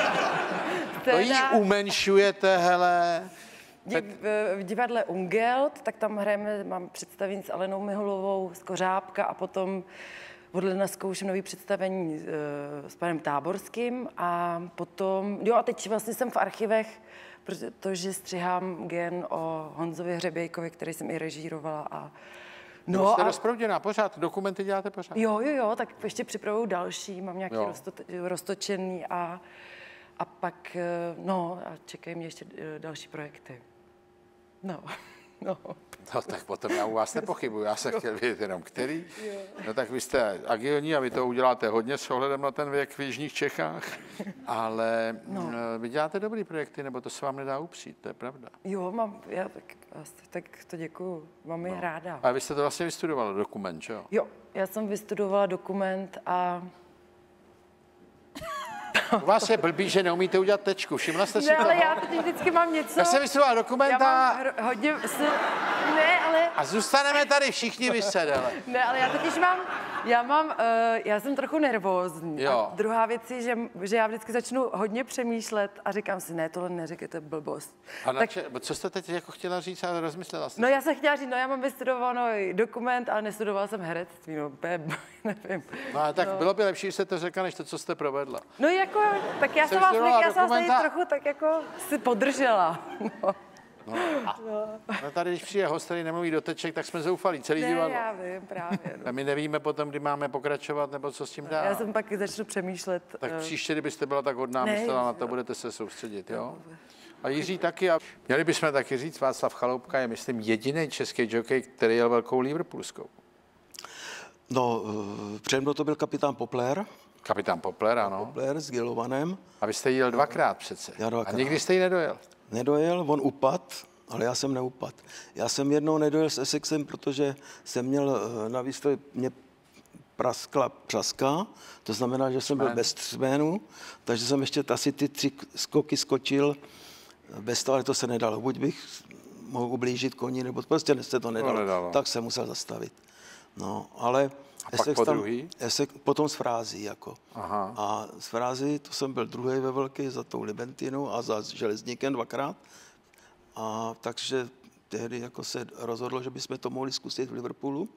To jí umenšujete, hele.
V divadle Ungelt, tak tam hrajeme, mám představení s Alenou Mihulovou z Kořápka a potom od ledna zkouším nový představení s panem Táborským a potom, jo a teď vlastně jsem v archivech, protože střihám gen o Honzovi Hřebejkovi, který jsem i režírovala a
no jste rozprouděná pořád, dokumenty děláte pořád.
Jo, tak ještě připravuju další, mám nějaký roztočený a pak, no a čekají mě ještě další projekty. No. No,
tak potom já u vás nepochybuju, já jsem chtěl vědět jenom který. No tak vy jste agilní a vy to uděláte hodně s ohledem na ten věk v jižních Čechách, ale vy děláte dobrý projekty, nebo to se vám nedá upřít, to je pravda.
Jo, tak to děkuju, mám je ráda.
A vy jste to vlastně vystudovala, dokument, že jo?
Jo, já jsem vystudovala dokument a...
U vás je blbý, že neumíte udělat tečku, všimla jste si
ne,
to?
ale já teď vždycky mám něco...
Já jsem vystudovala dokument
hodně... Ne, ale...
A zůstaneme tady všichni vysedele.
Ne, ale já totiž já jsem trochu nervózní.
Jo.
A druhá věc je, že já vždycky začnu hodně přemýšlet a říkám si, ne, tohle neřekněte blbost.
A tak, co jste teď jako chtěla říct a rozmyslela jste?
No já jsem chtěla říct, já mám vystudovaný dokument, ale nestudovala jsem herectví, nevím.
No ale tak bylo by lepší, když jste to řekla, než to, co jste provedla.
No jako, tak já jsem vás tady trochu tak jako si podržela.
No tady, když přijde host, který nemluví do teček, tak jsme zoufalí, celý divadlo.
Já vím, právě.
A my nevíme potom, kdy máme pokračovat, nebo co s tím dál.
Já jsem pak začnu přemýšlet.
Tak příště, kdybyste byla tak hodná, myslela na to, budete se soustředit, jo? A Jiří taky. A měli bychom taky říct, Václav Chaloupka je, myslím, jediný český jockey, který jel velkou liverpoolskou.
No, přede mnou to byl kapitán Popler,
Kapitán Popler, ano.
Popler s Gilovanem.
A vy jste jel dvakrát přece.
Já dvakrát.
A nikdy jste ji nedojel?
Nedojel, on upad, ale já jsem neupad. Já jsem jednou nedojel s Essexem, protože jsem měl na výstroj, mě praskla praska, to znamená, že jsem byl bez třménu, takže jsem ještě asi ty 3 skoky skočil bez toho, ale to se nedalo. Buď bych mohl ublížit koni, nebo prostě se to nedalo. Tak jsem musel zastavit. No, ale
a pak po druhý?
Potom s frází, jako.
Aha.
A s frází, to jsem byl druhý ve velké za tou Libentinou a za Železníkem 2krát. A takže tehdy jako se rozhodlo, že bychom to mohli zkusit v Liverpoolu.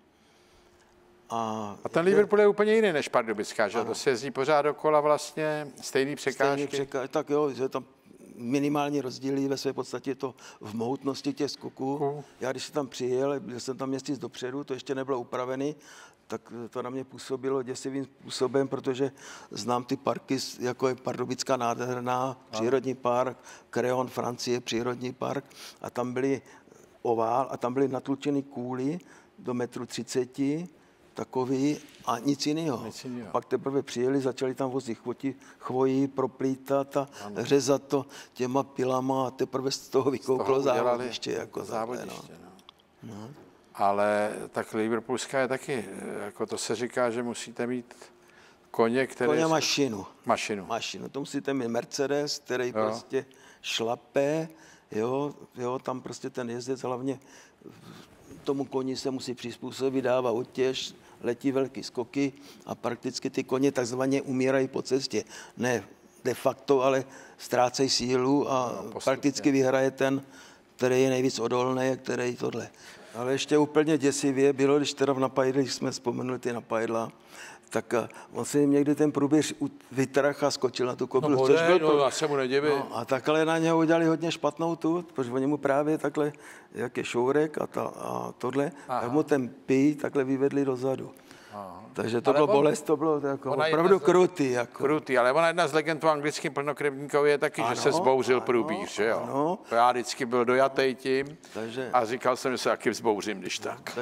A
ten Liverpool je úplně jiný než Pardubická, že? To se jezdí pořád dokola vlastně, stejný překážky.
Tak jo, že tam minimální rozdíly ve své podstatě to v mohutnosti těch skoků. Já když jsem tam přijel, byl jsem tam měsíc dopředu, to ještě nebylo upravený, tak to na mě působilo děsivým způsobem, protože znám ty parky, jako je Pardubická nádherná, přírodní park, Créon, Francie, přírodní park, a tam byly ovál a tam byly natlučeny kůly do 1,30 m, takový a nic jiného. Pak teprve přijeli, začali tam vozit chvoji, proplítat a řezat to těma pilama a teprve z toho vykouklo závodiště. Jako
závodiště, no. Ale tak Liverpoolská je taky, jako to se říká, že musíte mít koně, které...
Koně mašinu.
Mašinu.
To musíte mít Mercedes, který prostě šlape, jo, tam prostě ten jezdec hlavně tomu koni se musí přizpůsobit, dává otěž, letí velký skoky a prakticky ty koně takzvaně umírají po cestě. Ne de facto, ale ztrácejí sílu a prakticky vyhraje ten, který je nejvíc odolný a který tohle. Ale ještě úplně děsivě bylo, když teda v napajdle, když jsme vzpomenuli ty napajdla, tak on si někdy ten průběh vytrh a skočil na tu kobylu.
Já se mu nedivím.
No, a takhle na něho udělali hodně špatnou tu, protože oni mu právě takhle, jak je šourek a tohle, tak mu ten pij takhle vyvedli dozadu. Aha. Takže to bylo bolest, to bylo jako opravdu krutý. Jako.
Krutý, ale ona jedna z legend o anglickým plnokrevníkovi je taky, že se zbouřil průbíř, že jo? Ano. Já vždycky byl dojatej tím a říkal jsem, že se taky vzbouřím, když tak.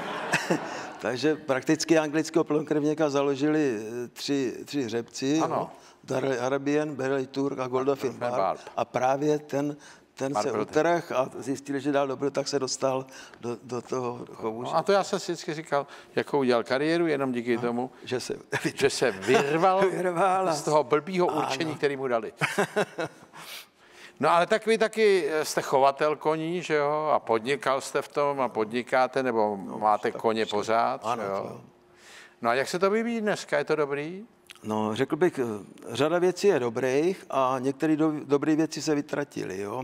Takže prakticky anglického plnokrevníka založili tři hřebci. Darrell Arabian, Berley Turk a Godolphin Barb. A právě ten se utrhl a zjistili, že dál dobře, tak se dostal do toho chovu.
No a to já jsem si vždycky říkal, jako udělal kariéru jenom díky tomu, že se vyrval z toho blbýho určení, který mu dali. No ale tak vy taky jste chovatel koní, že jo? A podnikal jste v tom a podnikáte, nebo máte koně pořád,
ano,
jo? No a jak se to vyvíjí dneska? Je to dobrý?
No, řekl bych, řada věcí je dobrých a některé dobré věci se vytratily, jo?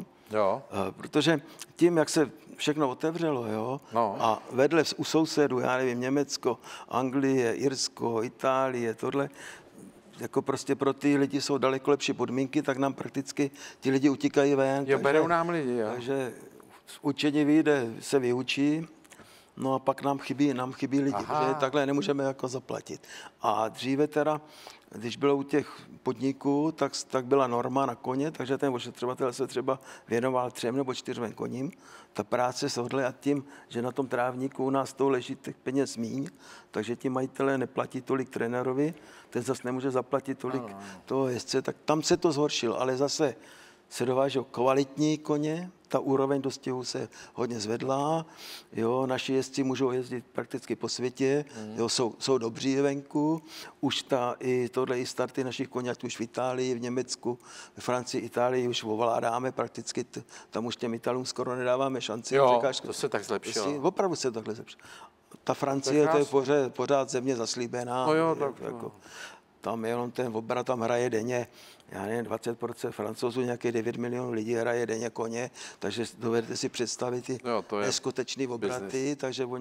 Protože tím, jak se všechno otevřelo, jo? No. A vedle u sousedů, já nevím, Německo, Anglie, Irsko, Itálie, tohle, jako prostě pro ty lidi jsou daleko lepší podmínky, tak nám prakticky ti lidi utíkají ven.
Jo, berou nám lidi, jo.
Takže učení vyjde, se vyučí, no a pak nám chybí lidi, protože takhle nemůžeme jako zaplatit. A dříve teda, když bylo u těch podniků, tak byla norma na koně, takže ten ošetřovatel se třeba věnoval 3 nebo 4 koním. Ta práce se hodla a tím, že na tom trávníku u nás to leží těch peněz míň, takže ti majitelé neplatí tolik trenérovi, ten zase nemůže zaplatit tolik toho jezdce, tak tam se to zhoršilo, ale zase se dovážou kvalitní koně, ta úroveň dostihu se hodně zvedla, jo, naši jezdci můžou jezdit prakticky po světě, jo, jsou dobří venku, už i starty našich koní, ať už v Itálii, v Německu, v Francii, Itálii už ovládáme prakticky, tam už těm Italům skoro nedáváme šanci.
Jo, to se tak zlepšilo.
Opravdu se takhle zlepšilo. Ta Francie, to je pořád země zaslíbená.
No jo, tak
jako, tam jenom ten obrat tam hraje denně, já nevím, 20% Francouzů, nějakých 9 milionů lidí hraje denně koně, takže dovedete si představit ty neskutečný obraty,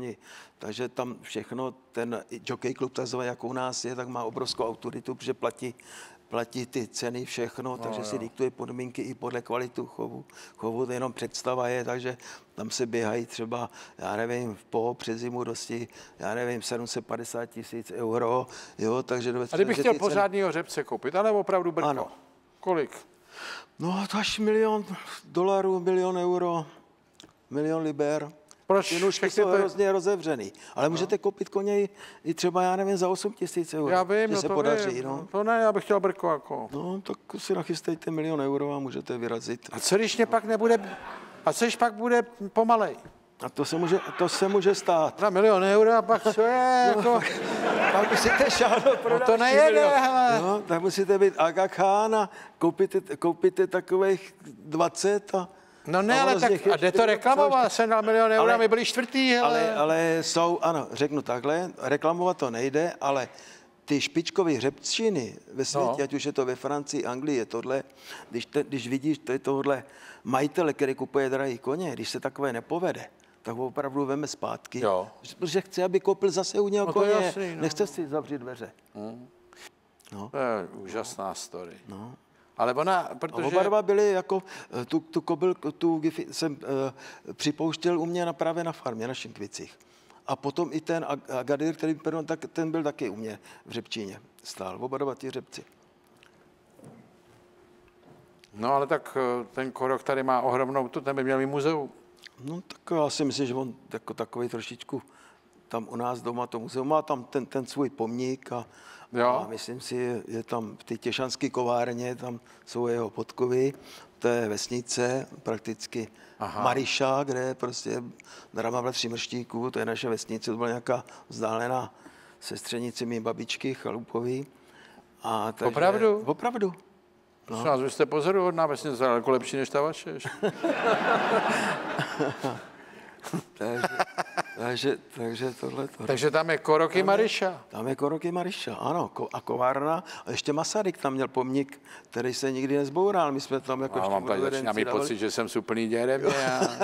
takže tam všechno, ten jockey klub, takzvaný, jako u nás je, tak má obrovskou autoritu, protože platí ty ceny, všechno, takže si diktuje podmínky i podle kvalitu chovu. Chovu to jenom představa je, takže tam se běhají třeba, já nevím, přes zimu dosti, já nevím, 750 000 euro, jo, takže...
A kdybych chtěl pořádného hřebce koupit, ale opravdu brko.
Ano.
Kolik?
No, to až $1 000 000 $1 000 000 €, $1 000 000 liber.
Proč?
Ty nůžky jsou hrozně rozevřený. Ale můžete koupit koně i třeba, já nevím, za 8 000 eur.
Já vím, no
se
to
podaří,
vím.
no.
To ne, já bych chtěl brko jako.
No, tak si nachystejte 1 000 000 euro a můžete vyrazit.
A co když mě pak nebude, a co když pak bude pomalej?
A to se může stát.
Na 1 000 000 euro a pak co je, jako...
Pak musíte šáhnout pro
to nejede, hele.
No, tak musíte být Aga Khan a koupíte takových 20 a...
No ne, ale tak, a jde to reklamovat, jsem dal 1 000 000 eur a my byli čtvrtý, hele.
Ale jsou, ano, řeknu takhle, reklamovat to nejde, ale ty špičkové hřebčiny ve světě, ať už je to ve Francii, Anglii, je tohle, když vidíš tohle majitele, který kupuje drahý koně, když se takové nepovede, tak ho opravdu veme zpátky,
jo.
Protože chce, aby koupil zase u něho koně, jasný, no. Nechce si zavřít dveře.
No. To je úžasná story. No. Ale ona, protože...
A oba dva byli jako, tu Giffy jsem připouštěl u mě právě na farmě, na Šinkvicích. A potom i ten Agadir, který ten byl taky u mě v Řepčíně stál, oba dva ti řepci.
No ale tak ten Korok tady má ohromnou, ten by měl mít muzeum.
No tak já si myslím, že on jako takový trošičku tam u nás doma to muzeum má tam ten svůj pomník a myslím si, je tam v té těšanské kovárně, tam jsou jeho podkovy, to je vesnice, prakticky Mariša, kde je prostě drama bratří Mrštíků, to je naše vesnice, to byla nějaká vzdálená sestřenice mý babičky Chalupový. A takže,
opravdu?
Opravdu.
No. Vy jste pozoruhodná vesnice, daleko lepší než ta vaše.
takže tohle.
Takže tam je Koroky Mariša.
Tam je Koroky Mariša, ano. A kovárna. A ještě Masaryk tam měl pomník, který se nikdy nezboural. My jsme tam jako...
A mám tady začíná mít pocit, že jsem úplný děrevě.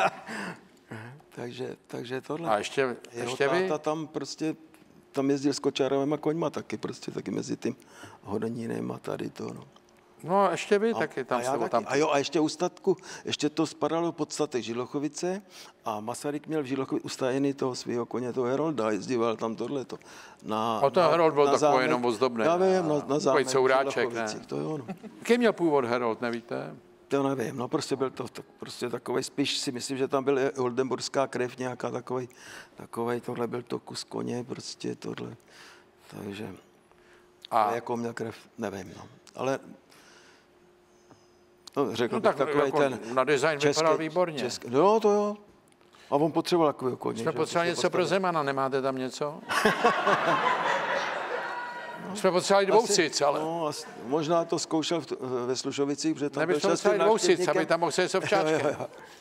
takže tohle.
A ještě vy?
Tam prostě, tam jezdil s kočárovými koňma taky, prostě taky mezi tím Hodonínem a tady to, no.
No, ještě vy taky tam jste tam.
A ještě u statku, ještě to spadalo pod statek Žilochovice a Masaryk měl v Žilochovici ustajený toho svého koně, toho Herolda, jezdíval tam tohleto.
A ten Herold byl takový jenom ozdobný.
Já vím, na zámek
Souráček, ne?
To jo, no.
Jaký měl původ Herold, nevíte?
To nevím, no prostě byl to prostě takovej, spíš si myslím, že tam byl oldenburská krev nějaká takovej, tohle byl to kus koně, prostě tohle. Takže, a jakou měl krev, nevím, no. Ale řekl bych takový
jako
ten
na design vypadal výborně.
No to jo. A on potřeboval takového koně.
Jsme potřebovali něco pro Zemana, nemáte tam něco? Jsme potřebovali dvoucic, ale...
No, možná to zkoušel ve Slušovicích, protože tam byl
potřebovali dvoucic, aby tam mohl se něco včáčkem.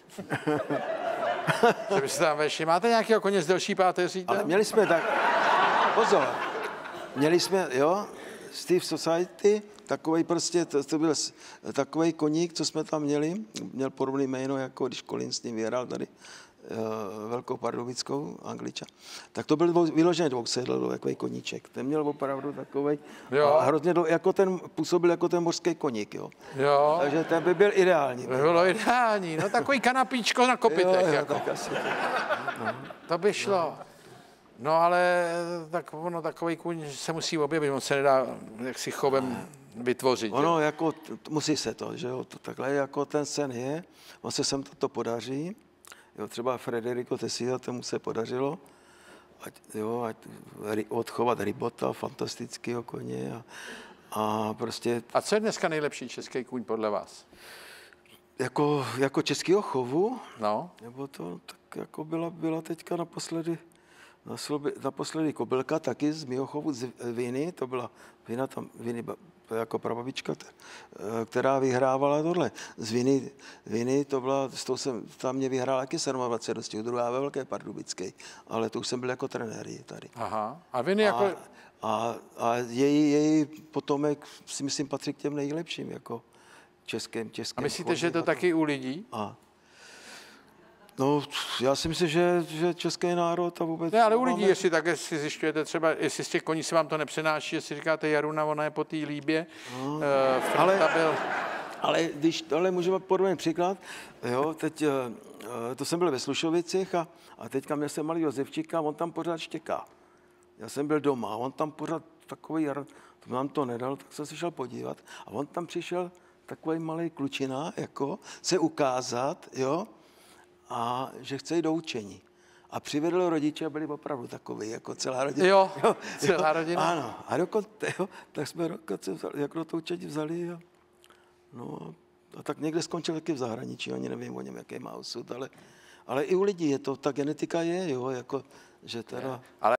Že byste tam vešli. Máte nějakého koně s delší páteří?
Ale měli jsme tak... Pozor. Měli jsme, Steve Society, takovej prostě, to byl takovej koník, co jsme tam měli, měl podobný jméno, jako když Colin s ním vyhrál tady Velkou Pardubickou, Angličan. Tak to byl vyložený dvousedl, takový koníček. Ten měl opravdu takovej, a hrozně jako ten, působil jako ten mořský koník, jo. Takže ten by byl ideální.
Bylo ideální, no takový kanapíčko na kopytech. Jako.
Tak asi.
To by šlo. No ale takový kůň se musí objevit, on se nedá jaksi chovem vytvořit.
Ono jako, musí se to, že jo, to takhle jako ten sen je, on se sem to podaří, jo, třeba Federico Tessida, tomu se podařilo, ať odchovat Ribota, fantastického koně a prostě...
A co je dneska nejlepší český kůň podle vás?
Jako českého chovu?
No.
Nebo to, tak jako byla teďka naposledy kobylka taky z mého chovu z Viny, to byla Viny jako prababička, která vyhrávala tohle. Z Viny to byla, tam mě vyhrála taky 27, druhá ve Velké Pardubické, ale to už jsem byl jako trenér tady.
Aha. A Viny jako...
A její potomek si myslím patří k těm nejlepším, jako českým.
A myslíte, že to taky u lidí?
No, já si myslím, že český národ a vůbec...
Ne, ale u lidí, jestli zjišťujete třeba, jestli z těch koní se vám to nepřenáší, jestli říkáte Jaruna, ona je po té líbě,
ale můžeme podobný příklad, jo, teď, to jsem byl ve Slušovicích a teďka měl jsem malý Josefčíka a on tam pořád štěká. Já jsem byl doma a on tam pořád takový, to nám to nedal, tak jsem se šel podívat a on tam přišel takový malý klučina, jako se ukázat, jo, a že chce jít do učení. A přivedl rodiče a byli opravdu takový, jako celá rodina.
Jo, celá rodina.
Ano, a dokonce, tak jsme jako to učení vzali a tak někde skončil taky v zahraničí, ani nevím o něm, jaký má osud, ale i u lidí je to, ta genetika je, jo, jako, že teda...
Ale